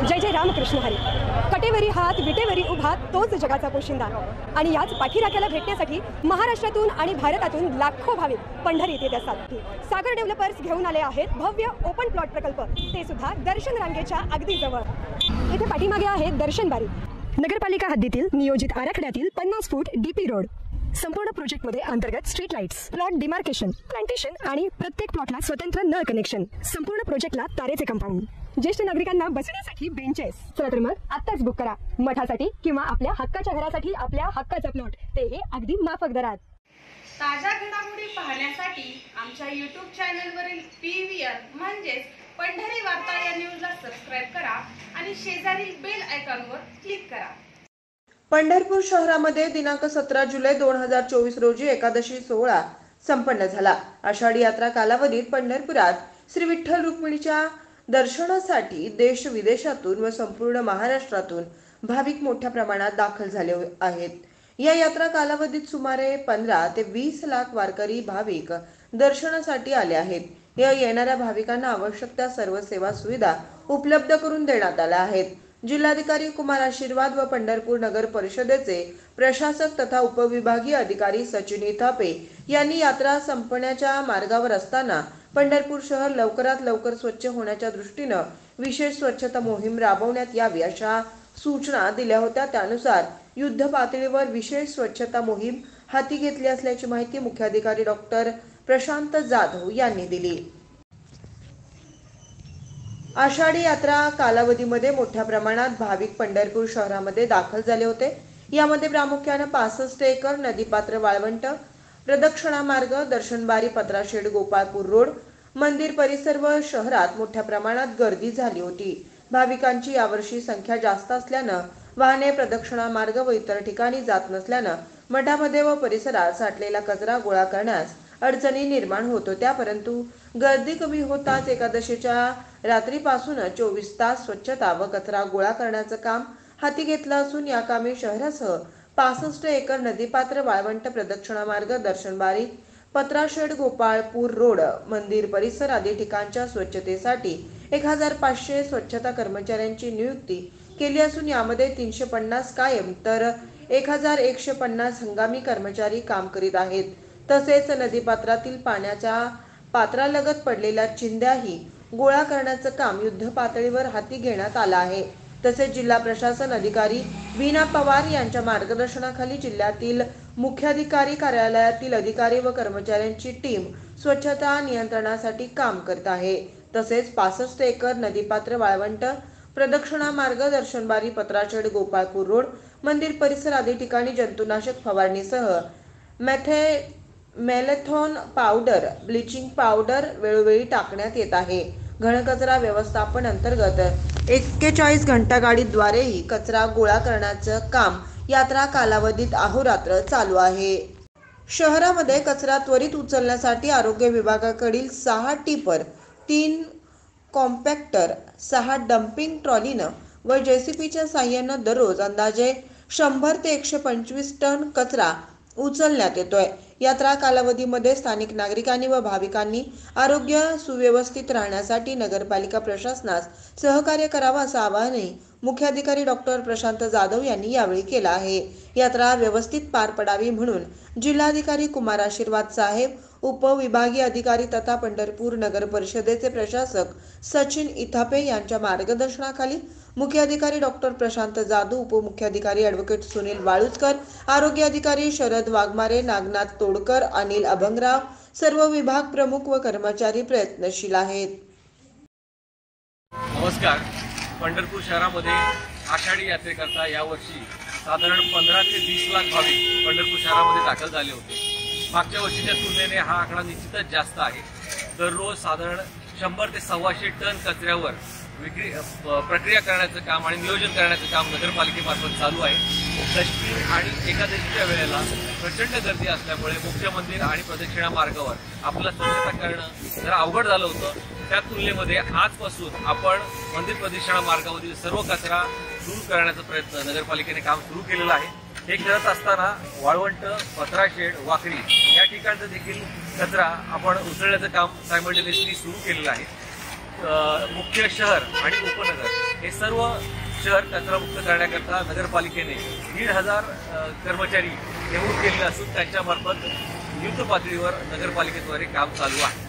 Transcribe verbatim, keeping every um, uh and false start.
जय जय रामकृष्ण हरी. कटेवरी हात विटेवरी उभा तोच जगाचा पोशिंदा. आणि याच पाठीराख्याला भेटण्यासाठी महाराष्ट्रातून आणि भारतातून लाखो भाविक पंढरीत येत असतात. सागर डेव्हलपर्स घेऊन आले आहेत भव्य ओपन प्लॉट प्रकल्प, ते सुद्धा दर्शन रांगेच्या अगदी जवळ. इथे पाठीमागे आहे दर्शन बारी. नगरपालिका हद्दीतील नियोजित आराखड्यातील पन्नास फूट डीपी रोड. संपूर्ण प्रोजेक्टमध्ये अंतर्गत street lights, plot demarcation, plantation आणि प्रत्येक प्लॉटला स्वतंत्र नळ कनेक्शन. संपूर्ण प्रोजेक्टला तारेचे कंपाऊंड. ज्येष्ठ नागरिकांना बसण्यासाठी बेंचेस. चला तर मग आत्ताच बुक करा मठासाठी किंवा आपल्या हक्काच्या घरासाठी आपल्या हक्काचा प्लॉट, तेही अगदी माफक दरात. ताज्या घडामोडी पाहण्यासाठी आमच्या यूट्यूब चॅनलवरील पीव्हीआर म्हणजेच पंढरी वार्ता या न्यूजला सबस्क्राइब करा आणि शेजारील बेल आयकॉनवर क्लिक करा. पंढरपूर शहरामध्ये दिनांक सतरा जुलै दोन हजार चोवीस रोजी एकादशी सोहळा संपन्न झाला. आषाढी यात्रा कालावधीत पंढरपुरात श्री विठ्ठल रुक्मिणीच्या दर्शनासाठी देश विदेशातून व संपूर्ण महाराष्ट्रातून भाविक मोठ्या प्रमाणात दाखल झाले आहेत. या यात्रा कालावधीत सुमारे पंधरा ते वीस लाख वारकरी भाविक दर्शनासाठी आले आहेत. या येणाऱ्या भाविकांना आवश्यक त्या सर्व सेवा सुविधा उपलब्ध करून देण्यात आल्या आहेत. जिल्हाधिकारी कुमार आशीर्वाद व पंढरपूर नगर परिषदेचे प्रशासक तथा उपविभागीय अधिकारी सचिन इथापे यांनी यात्रा संपण्याच्या मार्गावर असताना पंढरपूर शहर लवकरात लवकर स्वच्छ होण्याच्या दृष्टीनं विशेष स्वच्छता मोहीम राबवण्यात यावी अशा सूचना दिल्या होत्या. त्यानुसार युद्ध पातळीवर विशेष स्वच्छता मोहीम हाती घेतली असल्याची माहिती मुख्याधिकारी डॉक्टर प्रशांत जाधव यांनी दिली. आषाढी यात्रा कालावधीमध्ये मोठ्या प्रमाणात भाविक पंढरपूर शहरामध्ये दाखल झाले होते. यामध्ये प्रामुख्याने पासष्ट एकर नदीपात्र वाळवंट, प्रदक्षिणा मार्ग, दर्शनबारी, पत्राशेड, गोपाळपूर रोड, मंदिर परिसर व शहरात मोठ्या प्रमाणात गर्दी झाली होती. भाविकांची यावर्षी संख्या जास्त असल्यानं वाहने प्रदक्षिणा मार्ग व इतर ठिकाणी जात नसल्यानं मठामध्ये व परिसरात साठलेला कचरा गोळा करण्यास अडचणी निर्माण होत होत्या. परंतु गर्दी कमी होताच एकादशीच्या रात्रीपासून चोवीस तास स्वच्छता व कचरा गोळा करण्याचं काम हाती घेतलं असून या कामी शहरासह पासष्ट एकर नदीपात्र, वाळवंट, प्रदक्षिणा मार्ग, दर्शनबारी, पत्राशेड, गोपाळपूर रोड, मंदिर परिसर आदी ठिकाणच्या स्वच्छतेसाठी एक हजार पाचशे स्वच्छता कर्मचाऱ्यांची नियुक्ती केली असून यामध्ये तीनशे पन्नास कायम तर एक हजार एकशे पन्नास हंगामी कर्मचारी काम करीत आहेत. तसेच नदीपात्रातील पाण्याच्या पात्रालगत पडलेल्या चिंध्याही गोळा करण्याचं काम युद्ध पातळीवर हाती घेण्यात आलं आहे. तसेच जिल्हा प्रशासन अधिकारी वीणा पवार यांच्या मार्गदर्शनाखाली जिल्ह्यातील मुख्याधिकारी कार्यालयातील अधिकारी व कर्मचाऱ्यांची टीम स्वच्छता नियंत्रणासाठी काम करत आहे. तसेच पासष्ट एकर नदीपात्र, वाळवंट, प्रदक्षिणा मार्ग, दर्शनबारी, पत्राशेड, गोपाळपूर रोड, मंदिर परिसर आदी ठिकाणी जंतुनाशक फवारणीसह मेथे मॅलेथॉन पावडर, ब्लिचिंग पावडर वेळोवेळी टाकण्यात येत आहे. घनकचरा व्यवस्थापन अंतर्गत एक्केचाळीस घंटा गाडीद्वारेही कचरा गोळा करण्याचं काम यात्रा कालावधीत अहोरात्र चालू आहे. शहरामध्ये कचरा त्वरित उचलण्यासाठी आरोग्य विभागाकडील सहा टिपर, तीन कॉम्पॅक्टर, सहा डम्पिंग ट्रॉलीनं व जेसीपीच्या साह्यानं दररोज अंदाजे शंभर ते एकशे पंचवीस टन कचरा उचलण्यात येतोय. यात्रा कालावधीमध्ये स्थानिक नागरिकांनी व भाविकांनी आरोग्य सुव्यवस्थित राहण्यासाठी नगरपालिका प्रशासनास सहकार्य करावं असं आवाहनही मुख्याधिकारी डॉक्टर प्रशांत जाधव यांनी यावेळी केलं आहे. यात्रा व्यवस्थित पार पडावी म्हणून जिल्हाधिकारी कुमार आशीर्वाद साहेब, उपविभागीय अधिकारी तथा पंढरपूर नगर परिषदेचे प्रशासक सचिन इथापे यांच्या मार्गदर्शनाखाली मुख्याधिकारी डॉक्टर प्रशांत जाधव, उपमुख्याधिकारी ॲडव्होकेट सुनील वाळुजकर, आरोग्य अधिकारी शरद वाघमारे, नागनाथ तोडकर, अनिल अभंगराव, सर्व विभाग प्रमुख व कर्मचारी प्रयत्नशील आहेत. नमस्कार. पंढरपूर शहरामध्ये आषाढी यात्रेकरता यावर्षी साधारण पंधरा ते वीस लाख भाविक पंढरपूर शहरामध्ये दाखल झाले होते. मागच्या वर्षीच्या तुलनेने हा आकडा निश्चितच जास्त आहे. दररोज साधारण शंभर ते सव्वाशे टन कचऱ्यावर विक्री प्रक्रिया करण्याचं काम आणि नियोजन करण्याचं काम नगरपालिकेमार्फत चालू आहे. दशमी आणि एकादशीच्या वेळेला प्रचंड गर्दी असल्यामुळे मुख्य मंदिर आणि प्रदक्षिणा मार्गावर आपलं स्वच्छता करणं जरा अवघड झालं होतं. त्या तुलनेमध्ये आजपासून आपण मंदिर प्रदक्षिणा मार्गावरील सर्व कचरा दूर करण्याचा प्रयत्न नगरपालिकेने काम सुरू केलेलं आहे. हे करत असताना वाळवंट, पत्राशेड, वाकडी या ठिकाणचं देखील कचरा आपण उचलण्याचं काम सायमल्टेनियसली सुरू केलेलं आहे. अ, मुख्य शहर आणि उपनगर हे सर्व शहर कचरामुक्त करण्याकरता नगरपालिकेने दीड हजार अ, कर्मचारी नेमणूक केलेले असून त्यांच्यामार्फत युद्ध पातळीवर नगरपालिकेद्वारे काम चालू आहे.